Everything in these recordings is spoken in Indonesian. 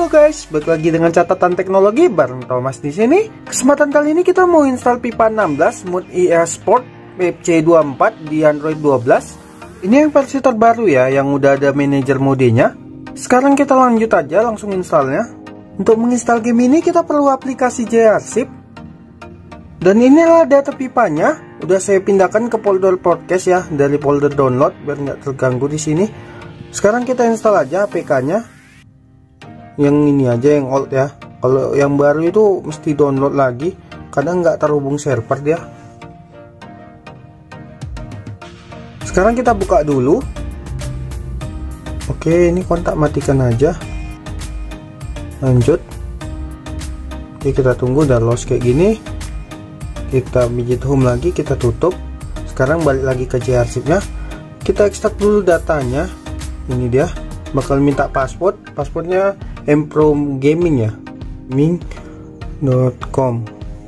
Halo guys, balik lagi dengan catatan teknologi bareng Thomas di sini. Kesempatan kali ini kita mau install Pipa 16 Mood EA Sport FC24 di Android 12. Ini yang versi terbaru ya, yang udah ada manajer modenya. Sekarang kita lanjut aja langsung installnya. Untuk menginstal game ini kita perlu aplikasi JRzip. Dan inilah data pipanya. Udah saya pindahkan ke folder podcast ya, dari folder download biar nggak terganggu di sini. Sekarang kita install aja APK-nya. Yang ini aja yang old ya. Kalau yang baru itu mesti download lagi, kadang nggak terhubung server dia. Sekarang kita buka dulu. Oke, ini kontak matikan aja. Lanjut. Oke, kita tunggu udah lost kayak gini. Kita pijit home lagi, kita tutup. Sekarang balik lagi ke JRzip-nya. Kita ekstrak dulu datanya. Ini dia. Bakal minta password. Passwordnya Mpro Gaming ya, ming.com.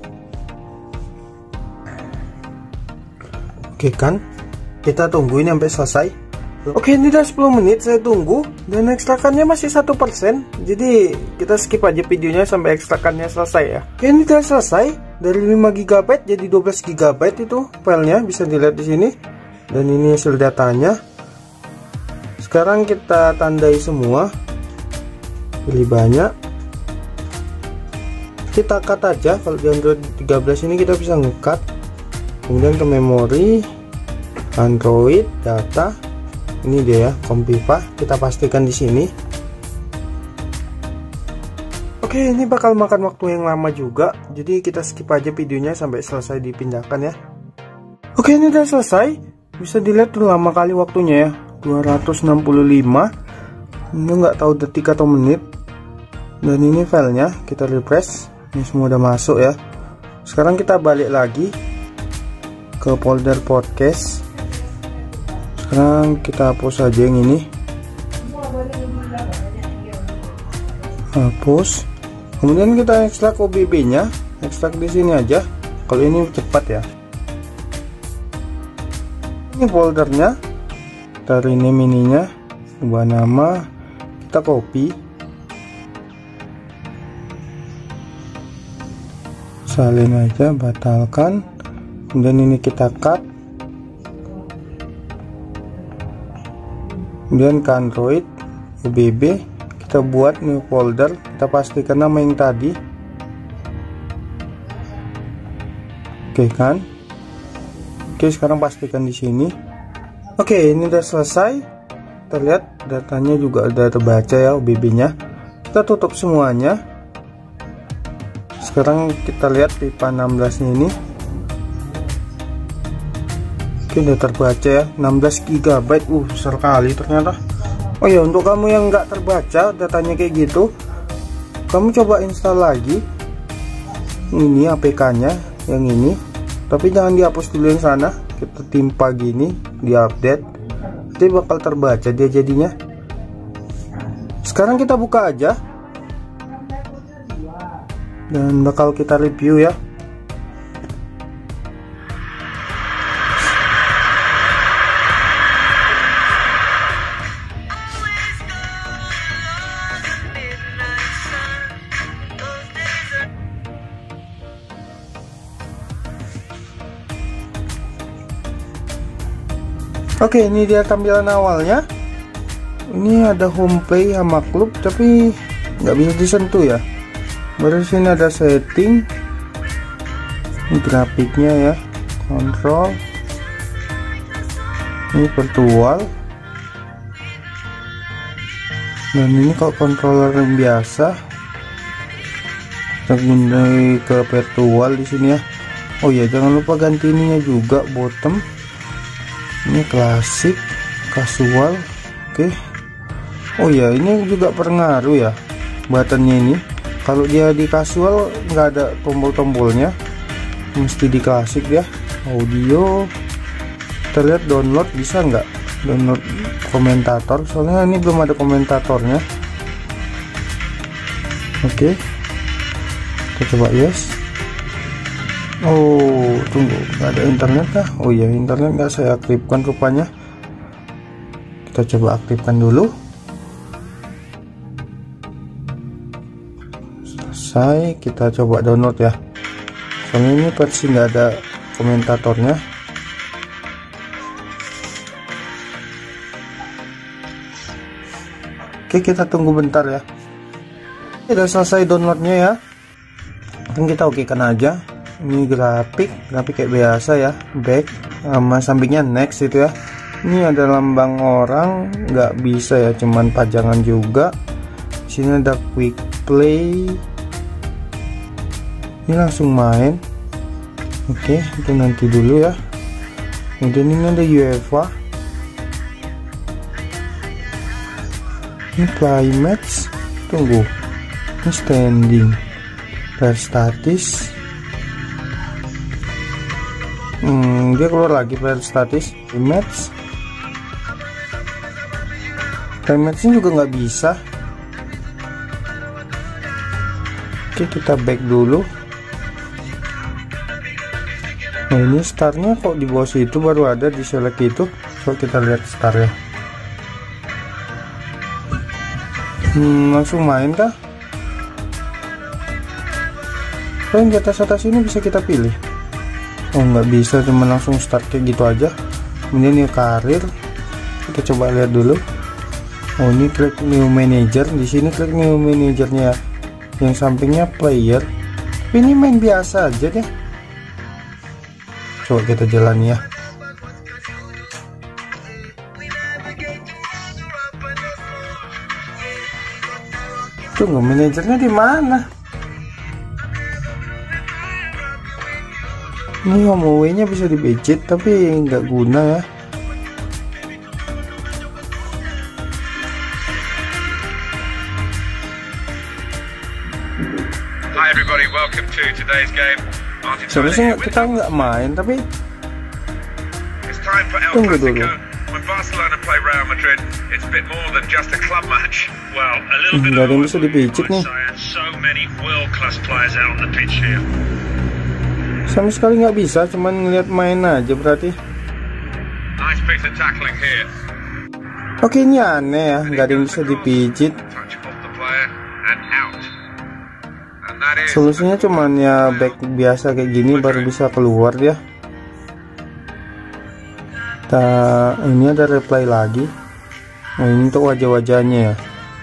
Oke kan, kita tungguin sampai selesai. Oke, ini udah 10 menit saya tunggu dan ekstrakannya masih 1%. Jadi kita skip aja videonya sampai ekstrakannya selesai ya. Oke, ini udah selesai. Dari 5 GB jadi 12 GB itu filenya, bisa dilihat di sini. Dan ini hasil datanya. Sekarang kita tandai semua. Pilih banyak, kita cut aja. Kalau di Android 13 ini kita bisa nge-cut. Kemudian ke memori, Android, data. Ini dia ya, Kompipa. Kita pastikan di sini. Oke, ini bakal makan waktu yang lama juga. Jadi kita skip aja videonya sampai selesai dipindahkan ya. Oke, ini udah selesai. Bisa dilihat tuh lama kali waktunya ya, 265. Ini nggak tahu detik atau menit. Dan ini filenya, kita refresh. Ini semua udah masuk ya. Sekarang kita balik lagi ke folder podcast. Sekarang kita hapus aja yang ini. Hapus. Kemudian kita ekstrak OBB nya. Ekstrak di sini aja. Kalau ini cepat ya. Ini foldernya. Taruh ini mininya. Ubah nama. Kita copy. Salin aja, batalkan. Kemudian ini kita cut. Kemudian ke Android, UBB, kita buat new folder. Kita pastikan nama yang tadi. Oke kan? Oke, sekarang pastikan di sini. Oke, ini udah selesai. Kita lihat datanya juga udah terbaca ya, UBB-nya. Kita tutup semuanya. Sekarang kita lihat pipa 16 ini. Oke, udah terbaca ya, 16 GB. Besar kali ternyata. Oh ya, untuk kamu yang nggak terbaca datanya kayak gitu, kamu coba install lagi ini APK-nya yang ini. Tapi jangan dihapus dulu yang sana. Kita timpa gini, diupdate. Nanti bakal terbaca dia jadinya. Sekarang kita buka aja. Dan bakal kita review ya. Oke, ini dia tampilan awalnya. Ini ada home play sama klub, tapi nggak bisa disentuh ya. Baru sini ada setting, ini grafiknya ya, kontrol, ini virtual, dan ini kalau controller yang biasa, kita pindah ke virtual di sini ya. Oh ya, jangan lupa ganti ininya juga, bottom, ini klasik, casual, oke. Oh ya, ini juga pengaruh ya, buttonnya ini. Kalau dia di casual nggak ada tombol-tombolnya, mesti di klasik ya. Audio, kita lihat download bisa nggak? Download komentator, soalnya ini belum ada komentatornya. Oke, kita coba yes. Oh, tunggu, nggak ada internet kah? Oh ya, internet nggak saya aktifkan rupanya. Kita coba aktifkan dulu. selesai, kita coba download ya. Soalnya ini versi nggak ada komentatornya. Oke, kita tunggu bentar ya. Udah selesai downloadnya ya. Mungkin kita okekan aja. Ini grafik kayak biasa ya. Back sama sampingnya next itu ya. Ini ada lambang orang, nggak bisa ya, cuman pajangan juga. Sini ada quick play. Ini langsung main. Oke, itu nanti dulu ya. Kemudian ini ada UEFA. Ini play match, tunggu, ini standing, player status. Dia keluar lagi player status. Match, play matchnya juga nggak bisa. Oke, kita back dulu. Nah, ini startnya kok di bawah situ, baru ada di select itu. Coba kita lihat start ya. Langsung main kah? Yang di atas ini bisa kita pilih. Oh, nggak bisa, cuma langsung start kayak gitu aja. Kemudian ya karir, kita coba lihat dulu. Oh, ini klik new manager. Di sini klik new manajernya, yang sampingnya player. Tapi ini main biasa aja deh. Coba kita jalani ya. Tunggu, manajernya di mana? Ini home away-nya bisa dipijit tapi nggak guna ya. Hi everybody, welcome to today's game. Seharusnya kita nggak main, tapi it's time for El tunggu dulu. Clasico. When Barcelona play Real Madrid, it's a bit more than just a club match. Well, a little bit Nggak ada yang bisa dipijit nih. So many world-class players out on the pitch here. Sama sekali nggak bisa, cuman ngeliat main aja berarti. Nice piece of tackling here. Oke, ini aneh ya, nggak ada yang bisa dipijit. Touch off the player and out. And that is Solusinya cuman ya back biasa kayak gini baru bisa keluar dia. Ini ada replay lagi. Nah, ini untuk wajah-wajahnya ya.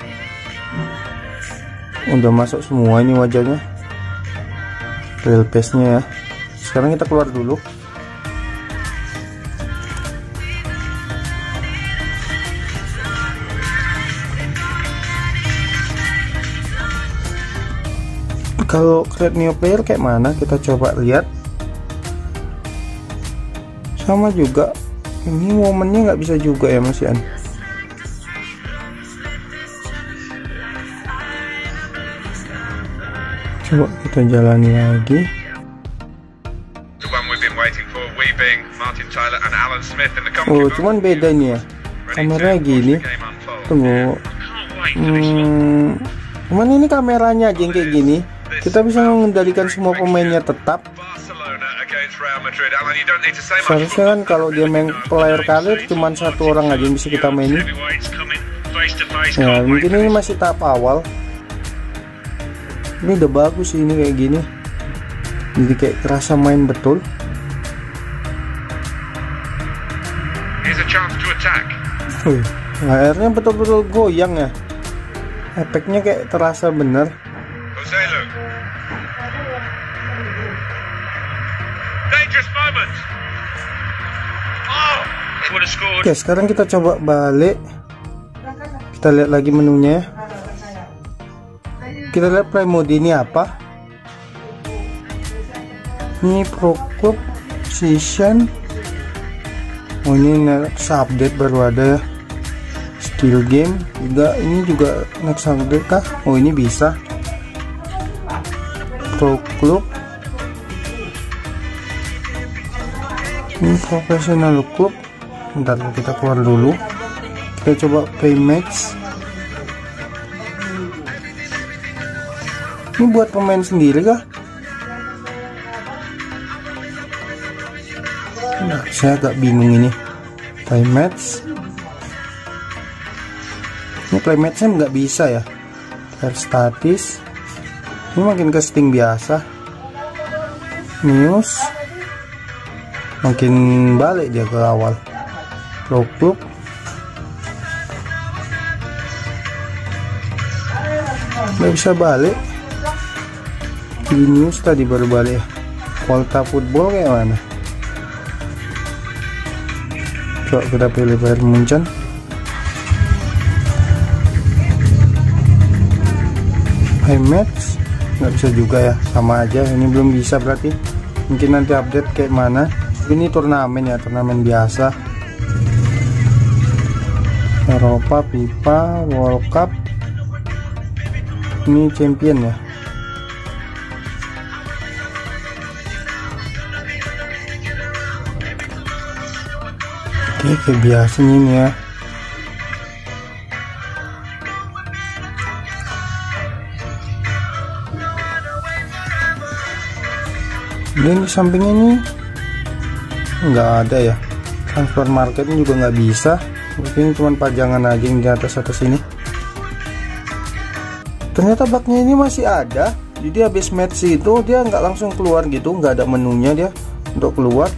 Udah masuk semua ini wajahnya. Real face-nya ya. Sekarang kita keluar dulu. Kalau create new player kayak mana, kita coba lihat. Sama juga. Ini momennya nggak bisa juga ya Mas Ian. Coba kita jalani lagi. Oh, cuman beda nih ya. Kameranya gini. Tunggu. Cuman ini kameranya aja yang kayak gini. Kita bisa mengendalikan semua pemainnya tetap. Seharusnya kan kalau dia main player karir cuman satu orang aja yang bisa kita mainin. Ya, mungkin ini masih tahap awal. Ini udah bagus sih, ini kayak gini. Jadi kayak kerasa main betul. Akhirnya betul-betul goyang ya. Efeknya kayak terasa bener. Oke, sekarang kita coba balik. Kita lihat lagi menunya ya. Kita lihat play mode ini apa. Ini Pro Club Season. Oh, ini next update baru ada ya. Skill game juga, ini juga next update kah? Oh, ini bisa. Pro Club. Ini professional club. Bentar, kita keluar dulu. Kita coba play match. Ini buat pemain sendiri kah? Nah, saya agak bingung ini. Play match. Ini play matchnya nggak bisa ya. Player status. Ini makin ke setting biasa. News. Makin balik dia ke awal. Klub. Nggak bisa balik. Di news tadi baru balik. Volta Football kayak mana? Coba kita pilih Bayern Munchen. High match nggak bisa juga ya, sama aja. Ini belum bisa berarti. Mungkin nanti update kayak mana. Ini turnamen ya, turnamen biasa. Eropa, FIFA, World Cup. Ini champion ya. Oke, kayak biasanya ini ya. Dan di sampingnya ini nggak ada ya. Transfer marketnya juga nggak bisa. Mungkin cuma pajangan aja yang di atas ini. Ternyata bugnya ini masih ada. Jadi habis match itu dia nggak langsung keluar gitu, nggak ada menunya dia untuk keluar.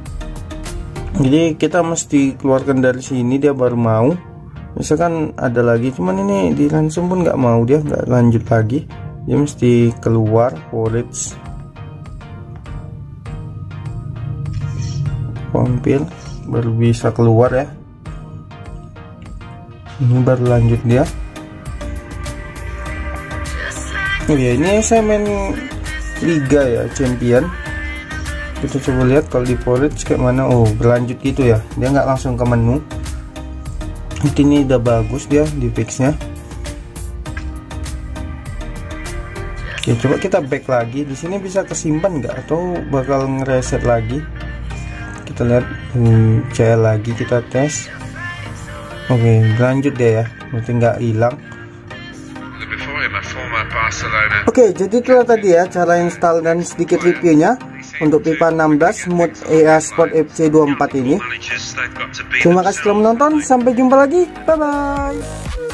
Jadi kita mesti keluarkan dari sini dia baru mau. Misalkan ada lagi, cuman ini di langsung pun nggak mau, dia nggak lanjut lagi. Dia mesti keluar forage, kompil, baru bisa keluar ya. Ini baru lanjut dia. Oh ya, ini saya main Liga ya, Champion. Kita coba lihat kalau di forage kayak mana. Oh, berlanjut gitu ya, dia nggak langsung ke menu. Ini udah bagus dia di fixnya. Oke, coba kita back lagi. Di sini bisa kesimpan nggak atau bakal ngereset lagi? Kita lihat CL lagi, kita tes. Oke, lanjut deh ya, berarti nggak hilang. Oke, jadi itulah tadi ya cara install dan sedikit reviewnya untuk FIFA 16 Mood EA Sport FC 24 ini. Terima kasih telah menonton, sampai jumpa lagi, bye bye.